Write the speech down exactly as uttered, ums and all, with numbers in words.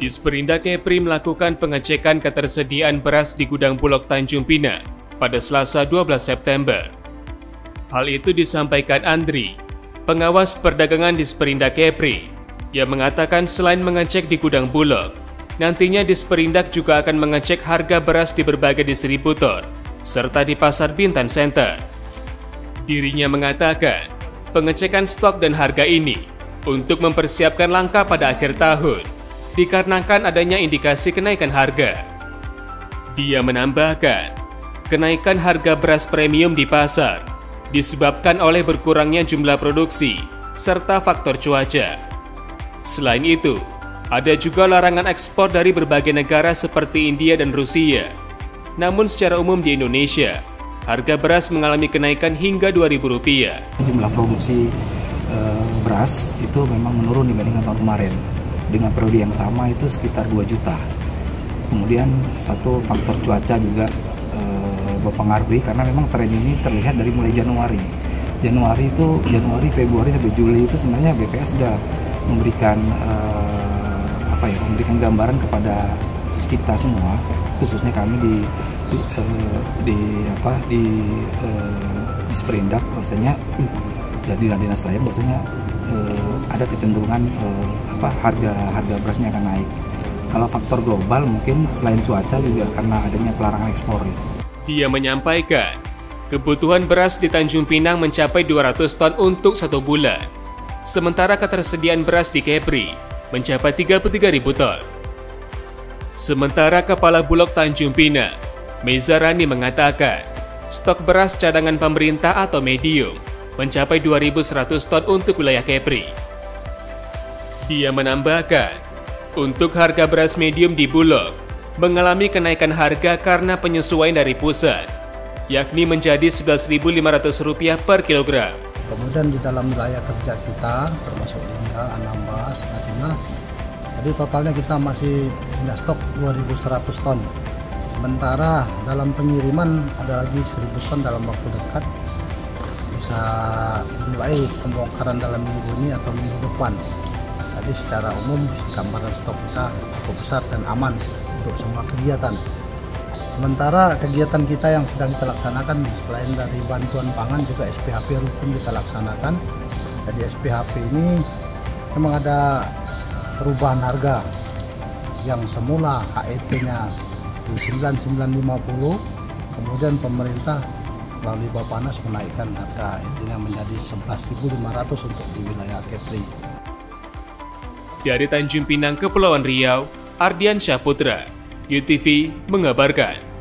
Disperindak Kepri melakukan pengecekan ketersediaan beras di gudang Bulog Tanjung Pinang pada Selasa dua belas September. Hal itu disampaikan Andri, pengawas perdagangan Disperindak Kepri, yang mengatakan selain mengecek di gudang Bulog, nantinya Disperindak juga akan mengecek harga beras di berbagai distributor, serta di Pasar Bintan Center. Dirinya mengatakan, pengecekan stok dan harga ini untuk mempersiapkan langkah pada akhir tahun, dikarenakan adanya indikasi kenaikan harga. Dia menambahkan, kenaikan harga beras premium di pasar disebabkan oleh berkurangnya jumlah produksi serta faktor cuaca. Selain itu, ada juga larangan ekspor dari berbagai negara seperti India dan Rusia. Namun secara umum di Indonesia, harga beras mengalami kenaikan hingga dua ribu rupiah. Jumlah produksi e, beras itu memang menurun dibandingkan tahun kemarin. Dengan periode yang sama itu sekitar dua juta. Kemudian satu faktor cuaca juga e, berpengaruhi karena memang tren ini terlihat dari mulai Januari. Januari itu Januari, Februari sampai Juli itu sebenarnya B P S sudah memberikan e, apa ya, memberikan gambaran kepada kita semua, khususnya kami di di, e, di apa di e, Disperindak bahwasanya dari dinas lain bahwasanya Uh, ada kecenderungan uh, apa harga harga berasnya akan naik. Kalau faktor global mungkin selain cuaca juga karena adanya pelarangan ekspor. Dia menyampaikan, kebutuhan beras di Tanjung Pinang mencapai dua ratus ton untuk satu bulan. Sementara ketersediaan beras di Kepri mencapai tiga puluh tiga ribu ton. Sementara Kepala Bulog Tanjung Pinang, Mezarani mengatakan, stok beras cadangan pemerintah atau medium mencapai dua ribu seratus ton untuk wilayah Kepri. Dia menambahkan, untuk harga beras medium di Bulog mengalami kenaikan harga karena penyesuaian dari pusat, yakni menjadi sebelas ribu lima ratus rupiah per kilogram. Kemudian di dalam wilayah kerja kita, termasuk Lingga, Anambas, Natina, jadi totalnya kita masih punya stok dua ribu seratus ton. Sementara dalam pengiriman ada lagi seribu ton dalam waktu dekat. Bisa dimulai pembongkaran dalam minggu ini atau minggu depan. Jadi secara umum gambaran stok kita cukup besar dan aman untuk semua kegiatan. Sementara kegiatan kita yang sedang kita laksanakan selain dari bantuan pangan juga S P H P rutin kita laksanakan. Jadi S P H P ini memang ada perubahan harga yang semula H E T-nya di sembilan ribu sembilan ratus lima puluh, kemudian pemerintah melalui Bapanas menaikkan harga intinya menjadi sebelas ribu lima ratus untuk di wilayah Kepri. Dari Tanjung Pinang, Kepulauan Riau, Ardian Syahputra, U T V mengabarkan.